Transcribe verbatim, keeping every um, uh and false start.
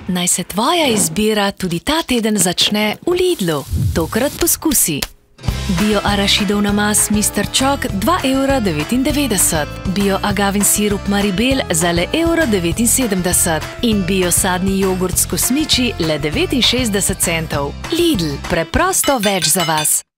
Naj se tvoja izbira tudi ta teden začne v Lidlu. Tokrat poskusi. Bio arašidov namaz mister Choc dva evra devetindevetdeset, bio agavin sirup Maribel za le evro devetinsedemdeset in bio sadni jogurt s kosmiči le devetinšestdeset centov. Lidl, preprosto več za vas.